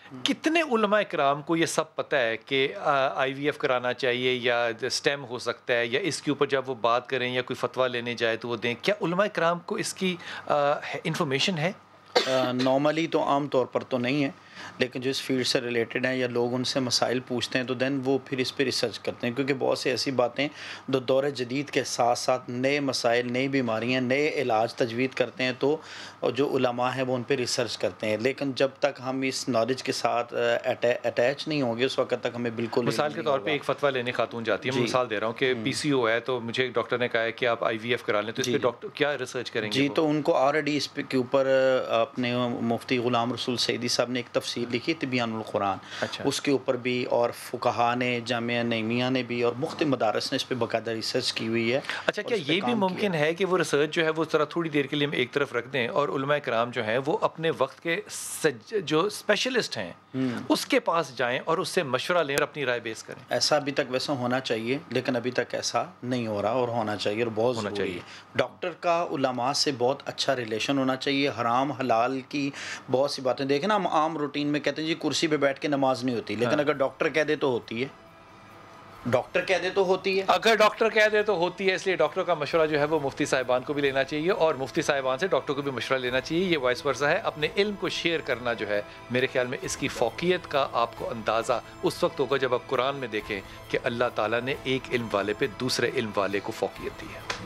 کتنے علماء کرام کو یہ سب پتہ ہے کہ آئی وی ایف کرانا چاہیے یا اسٹیم ہو سکتا ہے، یا اس کے اوپر جب وہ بات کریں یا کوئی فتویٰ لینے جائے تو وہ دیں؟ کیا علماء کرام کو اس کی انفارمیشن ہے؟ نارملی تو عام طور پر تو نہیں ہے، لیکن جو اس فیلڈ سے ریلیٹڈ ہیں یا لوگ ان سے مسائل پوچھتے ہیں تو دین وہ پھر اس پہ ریسرچ کرتے ہیں، کیونکہ بہت سی ایسی باتیں جو دور جدید کے ساتھ ساتھ نئے مسائل، نئی بیماریاں، نئے علاج تجوید کرتے ہیں، تو جو علماء ہیں وہ ان پہ ریسرچ کرتے ہیں. لیکن جب تک ہم اس نالج کے ساتھ اٹیچ نہیں ہوں گے اس وقت تک ہمیں بالکل مثال کے طور پہ ایک فتویٰ لینے خاتون جاتی ہے، میں مثال دے رہا ہوں کہ پی سی او ہے، تو مجھے ایک ڈاکٹر نے کہا ہے کہ آپ آئی وی ایف کرا لیں، تو اس پہ ڈاکٹر کیا ریسرچ کریں گے؟ جی تو ان کو آلریڈی اس کے اوپر اپنے مفتی غلام رسول سعیدی صاحب نے ایک تفسیر لکھی تبیان القرآن، اس کے اوپر بھی، اور فقہا نے، جامعہ نعیمیہ نے بھی، اور مختلف مدارس نے اس پہ باقاعدہ ریسرچ کی ہوئی ہے. اچھا، کیا یہ بھی ممکن ہے کہ وہ ریسرچ جو ہے وہ ذرا تھوڑی دیر کے لیے ہم ایک طرف رکھ دیں اور علماء کرام جو ہیں وہ اپنے وقت کے جو اسپیشلسٹ ہیں اس کے پاس جائیں اور اس سے مشورہ لیں اور اپنی رائے بیس کریں؟ ایسا ابھی تک ویسا ہونا چاہیے، لیکن ابھی تک ایسا نہیں ہو رہا، اور ہونا چاہیے، اور بہت ضروری ہے. ڈاکٹر کا علماء سے بہت اچھا ریلیشن ہونا چاہیے. حرام حلال کی بہت سی باتیں دیکھیں نا، ہم عام روٹین میں کہتے ہیں جی کرسی پہ بیٹھ کے نماز نہیں ہوتی، لیکن اگر ڈاکٹر کہہ دے تو ہوتی ہے. ڈاکٹر کہہ دے تو ہوتی ہے. اگر ڈاکٹر کہہ دے تو ہوتی ہے. اس لیے ڈاکٹر کا مشورہ جو ہے وہ مفتی صاحبان کو بھی لینا چاہیے، اور مفتی صاحبان سے ڈاکٹر کو بھی مشورہ لینا چاہیے. یہ وائس ورثہ ہے. اپنے علم کو شیئر کرنا جو ہے، میرے خیال میں اس کی فوقیت کا آپ کو اندازہ اس وقت ہوگا جب آپ قرآن میں دیکھیں کہ اللہ تعالیٰ نے ایک علم والے پہ دوسرے علم والے کو فوقیت دی ہے.